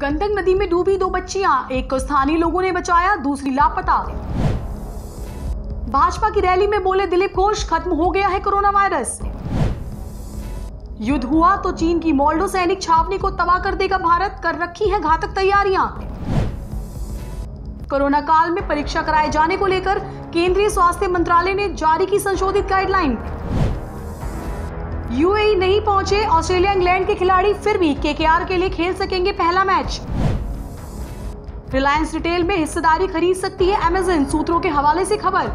गंडक नदी में डूबी 2 बच्चियां, एक को स्थानीय लोगों ने बचाया, दूसरी लापता। भाजपा की रैली में बोले दिलीप घोष, खत्म हो गया है कोरोना वायरस। युद्ध हुआ तो चीन की मोल्डो सैनिक छावनी को तबाह कर देगा भारत, कर रखी है घातक तैयारियां। कोरोना काल में परीक्षा कराए जाने को लेकर केंद्रीय स्वास्थ्य मंत्रालय ने जारी की संशोधित गाइडलाइन। यूएई नहीं पहुंचे ऑस्ट्रेलिया इंग्लैंड के खिलाड़ी, फिर भी केकेआर के लिए खेल सकेंगे पहला मैच। रिलायंस रिटेल में हिस्सेदारी खरीद सकती है अमेज़न, सूत्रों के हवाले से खबर।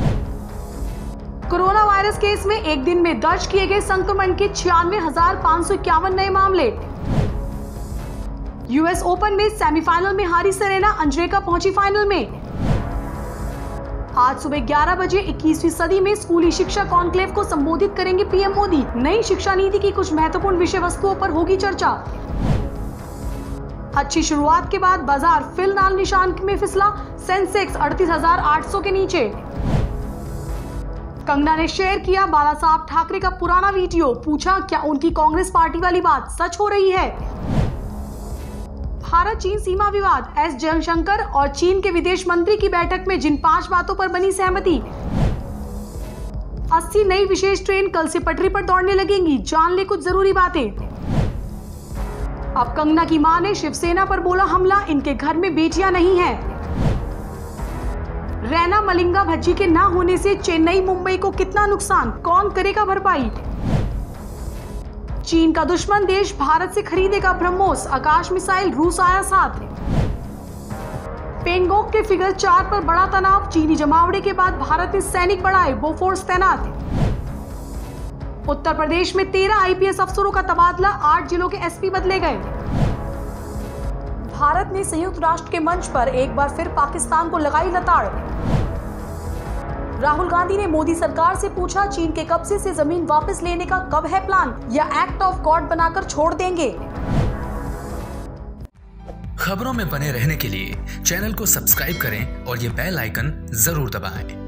कोरोना वायरस केस में एक दिन में दर्ज किए गए संक्रमण के 96,551 नए मामले। यूएस ओपन में सेमीफाइनल में हारी सेरेना, अंजरेका पहुंची फाइनल में। आज सुबह 11 बजे 21वीं सदी में स्कूली शिक्षा कॉन्क्लेव को संबोधित करेंगे पीएम मोदी। नई शिक्षा नीति की कुछ महत्वपूर्ण विषय वस्तुओं पर होगी चर्चा। अच्छी शुरुआत के बाद बाजार फिर लाल निशान में फिसला, सेंसेक्स 38,800 के नीचे। कंगना ने शेयर किया बाला साहब ठाकरे का पुराना वीडियो, पूछा क्या उनकी कांग्रेस पार्टी वाली बात सच हो रही है। भारत चीन सीमा विवाद, एस जयशंकर और चीन के विदेश मंत्री की बैठक में जिन 5 बातों पर बनी सहमति। 80 नई विशेष ट्रेन कल से पटरी पर दौड़ने लगेंगी, जान ले कुछ जरूरी बातें। अब कंगना की मां ने शिवसेना पर बोला हमला, इनके घर में बेटियां नहीं हैं। रैना मलिंगा भज्जी के ना होने से चेन्नई मुंबई को कितना नुकसान, कौन करेगा भरपाई। चीन का दुश्मन देश भारत से खरीदेगा ब्रह्मोस, आकाश मिसाइल रूस आया साथ। पेंगोंग के फिगर 4 पर बड़ा तनाव, चीनी जमावड़े के बाद भारत ने सैनिक बढ़ाए, बोफोर्स तैनात। उत्तर प्रदेश में 13 आईपीएस अफसरों का तबादला, 8 जिलों के एसपी बदले गए। भारत ने संयुक्त राष्ट्र के मंच पर एक बार फिर पाकिस्तान को लगाई लताड़। राहुल गांधी ने मोदी सरकार से पूछा चीन के कब्जे से जमीन वापस लेने का कब है प्लान, या एक्ट ऑफ गॉड बनाकर छोड़ देंगे। खबरों में बने रहने के लिए चैनल को सब्सक्राइब करें और ये बेल आइकन जरूर दबाएं।